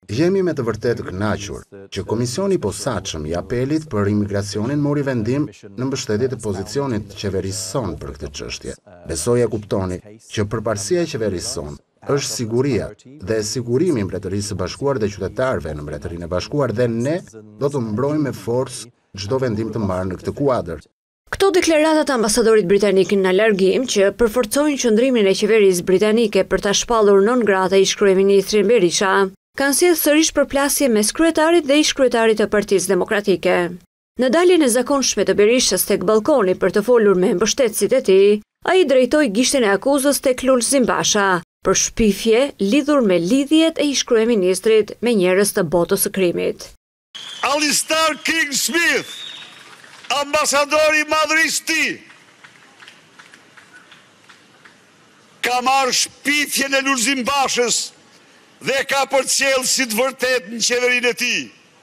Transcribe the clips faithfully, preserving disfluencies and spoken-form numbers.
Jemi me të vërtetë kënaqur që Komisioni i Posaçëm i Apelit për Imigracionin mori vendim në mbështetje të pozicionit të qeverisë son për këtë çështje. Besoj e kuptoni që përparësia e qeverisë son është siguria dhe sigurimi i Mbretërisë së Bashkuar dhe qytetarëve në Mbretërinë e Bashkuar dhe ne do të mbrojmë me forcë çdo vendim të marrë në këtë kuadër. Këto deklaratat ambasadorit britanik në largim që përforcojnë qëndrimin e qeverisë britanike për ta shpallur non grata ish kryeministrin Berisha, kanë sjellë sërish përplasje mes kryetarit dhe ish kryetarit të Partisë Demokratike. Në daljen e zakonshme të Berishës tek balkoni për të folur me mbështetësit e tij, ai drejtoi gishtin e akuzës tek Lulzim Basha për shpifje lidhur me lidhjet e ish kryeministrit me njerëz të botës së krimit. Alistair King Smith, ambasadori i madhërisë ti, ka marrë shpifjen e Lulzim Bashës dhe ka përcjell si të vërtet në qeverinë e tij.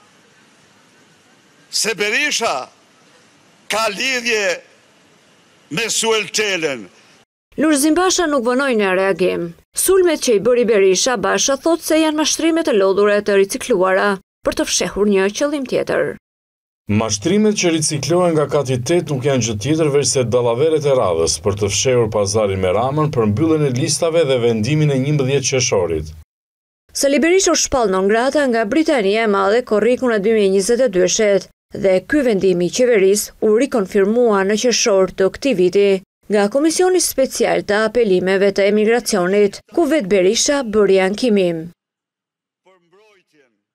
Se Berisha ka lidhje me Suelçelen. Lulzim Basha nuk vonoi në reagim. Sulmet që i bëri Berisha, Basha thot se janë mashtrime të lodhura të ricikluara për të fshehur një qëllim tjetër. Mashtrimet që riciklohen nga katitet nuk janë gjë tjetër veçse dallaveret e radhës për të fshehur pazarin me Ramën për mbylljen e listave dhe vendimin e njëmbëdhjetë qershorit. Sali Berisha u shpall non grata nga Britania e Madhe korrikun e dy mijë e njëzet e dy-shit dhe ky vendim i qeverisë u rikonfirmua në qershor të këtij viti nga Komisioni Special të Apelimeve të Emigracionit, ku vetë Berisha bëri ankimim.